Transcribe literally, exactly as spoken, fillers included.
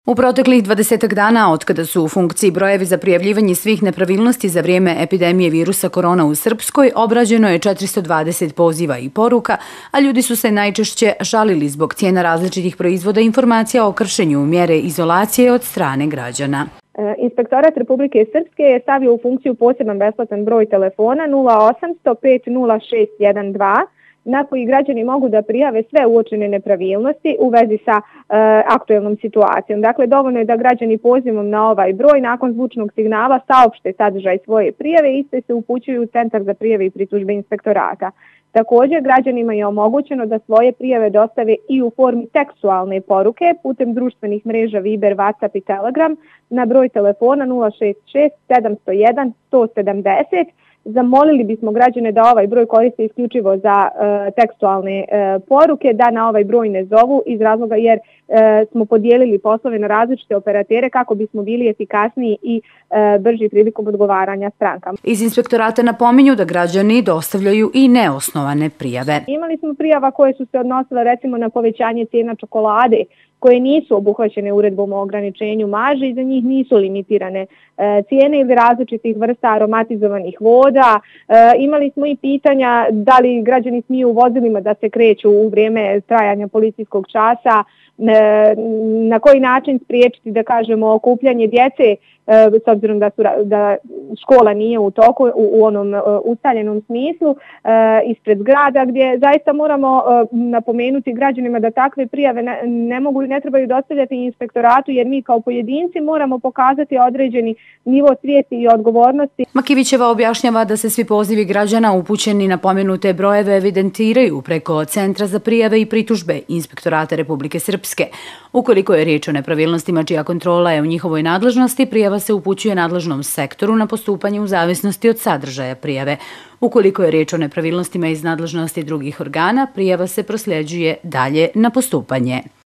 U proteklih dvadesetak dana, otkada su u funkciji brojevi za prijavljivanje svih nepravilnosti za vrijeme epidemije virusa korona u Srpskoj, obrađeno je četiristo dvadeset poziva i poruka, a ljudi su se najčešće žalili zbog cijena različitih proizvoda i informacija o kršenju mjere izolacije od strane građana. Inspektorat Republike Srpske je stavio u funkciju poseban besplatan broj telefona nula osamsto pet nula šest jedan dva na koji građani mogu da prijave sve uočene nepravilnosti u vezi sa e, aktuelnom situacijom. Dakle, dovoljno je da građani pozivom na ovaj broj nakon zvučnog signala saopšte sadržaj svoje prijave i iste se upućuju u Centar za prijave i pritužbe inspektorata. Također, građanima je omogućeno da svoje prijave dostave i u formi tekstualne poruke putem društvenih mreža Viber, WhatsApp i Telegram na broj telefona nula šest šest sedam zero jedan sto sedamdeset. Zamolili bismo građane da ovaj broj koriste isključivo za e, tekstualne e, poruke, da na ovaj broj ne zovu iz razloga jer e, smo podijelili poslove na različite operatere kako bismo bili efikasniji i e, brži prilikom odgovaranja strankama. Iz inspektorata napominju da građani dostavljaju i neosnovane prijave. Imali smo prijava koje su se odnosile recimo na povećanje cijena čokolade, koje nisu obuhvaćene uredbom o ograničenju marže i za njih nisu limitirane e, cijene ili različitih vrsta aromatizovanih voda. E, imali smo i pitanja da li građani smiju u vozilima da se kreću u vrijeme trajanja policijskog časa, e, na koji način spriječiti, da kažemo, okupljanje djece, e, s obzirom da, su, da škola nije u toku u, u onom e, ustaljenom smislu, e, ispred zgrada gdje zaista moramo e, napomenuti građanima da takve prijave ne, ne mogu ne trebaju dostavljati inspektoratu jer mi kao pojedinci moramo pokazati određeni nivo svijesti i odgovornosti. Makivićeva objašnjava da se svi pozivi građana upućeni na pomenute brojeve evidentiraju preko Centra za prijave i pritužbe Inspektorata Republike Srpske. Ukoliko je riječ o nepravilnostima čija kontrola je u njihovoj nadležnosti, prijava se upućuje nadležnom sektoru na postupanje u zavisnosti od sadržaja prijave. Ukoliko je riječ o nepravilnostima iz nadležnosti drugih organa, prijava se prosljeđuje dalje na postupanje.